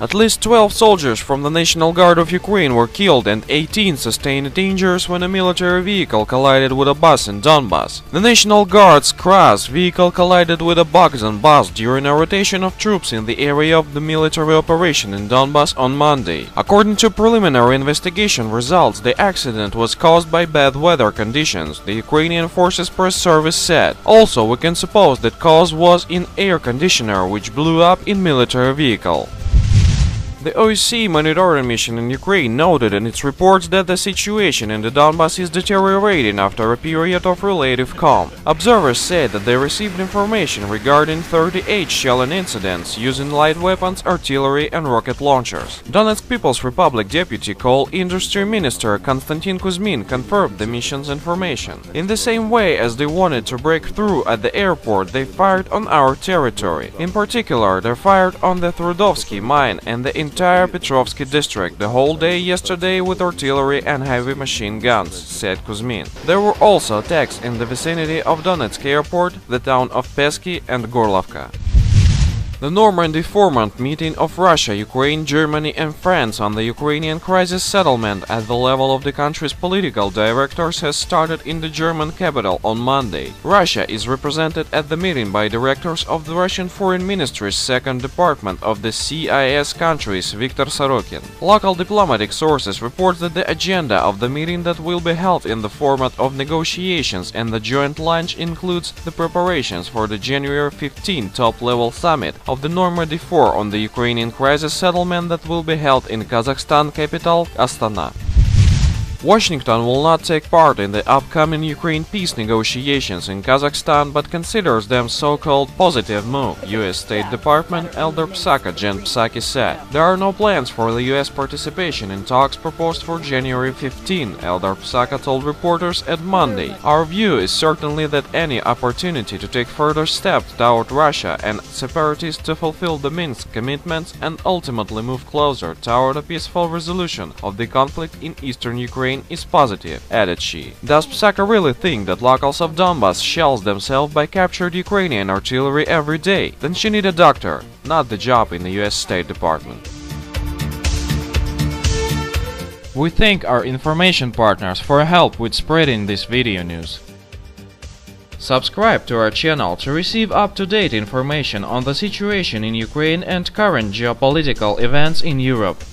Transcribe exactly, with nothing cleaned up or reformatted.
At least twelve soldiers from the National Guard of Ukraine were killed and eighteen sustained injuries when a military vehicle collided with a bus in Donbass. The National Guard's Kras vehicle collided with a Bogdan bus during a rotation of troops in the area of the military operation in Donbass on Monday. According to preliminary investigation results, the accident was caused by bad weather conditions, the Ukrainian Forces Press Service said. Also, we can suppose that cause was in air conditioner which blew up in military vehicle. The O S C E monitoring mission in Ukraine noted in its reports that the situation in the Donbass is deteriorating after a period of relative calm. Observers said that they received information regarding thirty-eight shelling incidents using light weapons, artillery and rocket launchers. Donetsk People's Republic Deputy Coal Industry Minister Konstantin Kuzmin confirmed the mission's information. In the same way as they wanted to break through at the airport, they fired on our territory. In particular, they fired on the Trudovsky mine and the entire Petrovsky district the whole day yesterday with artillery and heavy machine guns, said Kuzmin. There were also attacks in the vicinity of Donetsk airport, the town of Pesky and Gorlovka. The Normandy Format meeting of Russia, Ukraine, Germany and France on the Ukrainian crisis settlement at the level of the country's political directors has started in the German capital on Monday. Russia is represented at the meeting by directors of the Russian Foreign Ministry's second department of the C I S countries, Viktor Sorokin. Local diplomatic sources report that the agenda of the meeting that will be held in the format of negotiations and the joint lunch includes the preparations for the January fifteenth top-level summit of the Normandy four on the Ukrainian crisis settlement that will be held in Kazakhstan capital Astana. Washington will not take part in the upcoming Ukraine peace negotiations in Kazakhstan but considers them so-called positive move, U S State Department Elder Psaka Jen Psaki said. There are no plans for the U S participation in talks proposed for January fifteenth, Elder Psaka told reporters at Monday. Our view is certainly that any opportunity to take further steps toward Russia and separatists to fulfill the Minsk commitments and ultimately move closer toward a peaceful resolution of the conflict in eastern Ukraine is positive, added she. Does Psaka really think that locals of Donbass shells themselves by captured Ukrainian artillery every day? Then she need a doctor, not the job in the U S State Department. We thank our information partners for help with spreading this video news. Subscribe to our channel to receive up-to-date information on the situation in Ukraine and current geopolitical events in Europe.